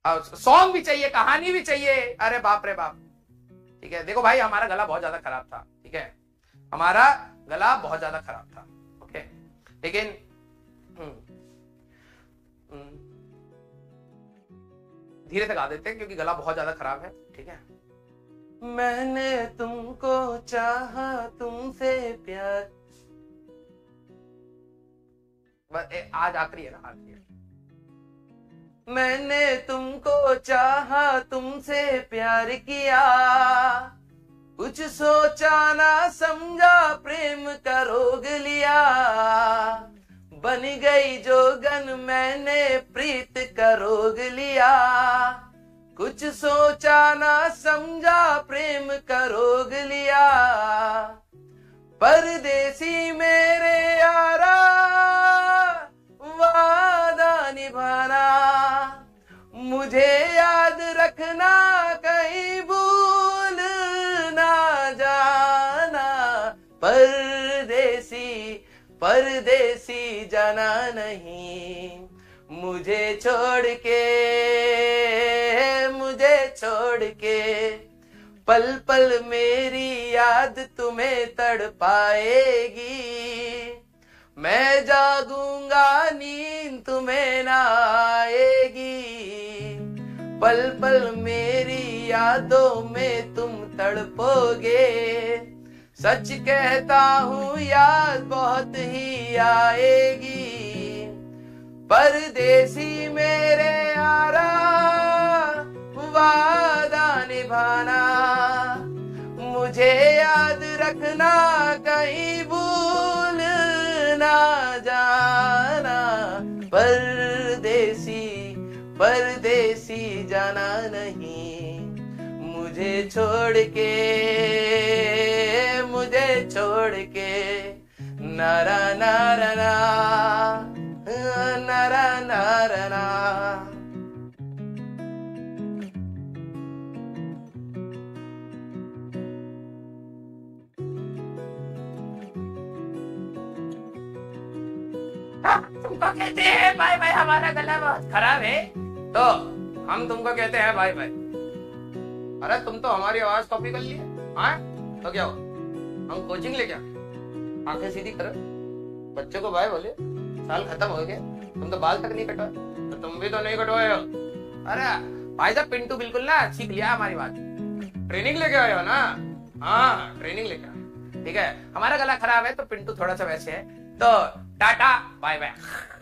Song भी चाहिए, कहानी भी चाहिए, अरे बाप रे बाप। ठीक है, देखो भाई हमारा गला बहुत ज्यादा खराब था, ठीक है, हमारा गला बहुत ज्यादा खराब था, ओके, लेकिन धीरे से गा देते हैं क्योंकि गला बहुत ज्यादा खराब है, ठीक है। मैंने तुमको चाहा, तुमसे प्यार, आज आखिरी है ना, आखिरी है। मैंने तुमको चाहा, तुमसे प्यार किया, कुछ सोचा ना समझा, प्रेम का रोग लिया, बन गई जोगन मैंने प्रीत का रोग लिया, कुछ सोचा ना समझा, प्रेम का रोग लिया, परदेसी मेरे यारा, वादा निभाना, मुझे याद रखना, कहीं भूल ना जाना, परदेसी परदेसी जाना नहीं, मुझे छोड़ के, मुझे छोड़ के, पल पल मेरी याद तुम्हें तड़पाएगी, मैं जागूंगा नींद तुम्हें ना आएगी, पल पल मेरी यादों में तुम तड़पोगे, सच कहता हूँ याद बहुत ही आएगी, परदेसी मेरे यारा, वादा निभाना, मुझे याद रखना, कहीं भूल ना जाना, परदेसी परदेसी जाना नहीं, मुझे छोड़ के, मुझे छोड़ के, नारा नारा ना, नारा नारा ना। तुमको कहते हैं भाई भाई हमारा गला बहुत खराब है, तो हम तुमको कहते हैं भाई भाई। अरे तुम तो हमारी आवाज कॉपी कर लिए, हाँ तो क्या हुआ, हम कोचिंग ले क्या, आंखें सीधी करो, बच्चों को भाई बोले, साल खत्म हो गया, तुम तो बाल तक नहीं कटवाए, तो तुम भी तो नहीं कटवाए हो। अरे भाई साहब पिंटू बिल्कुल ना सीख लिया हमारी बात, ट्रेनिंग लेके आए हो ना, हाँ ट्रेनिंग लेके आए, ठीक है। हमारा गला खराब है तो पिंटू थोड़ा सा वैसे है, तो टाटा बाय बाय।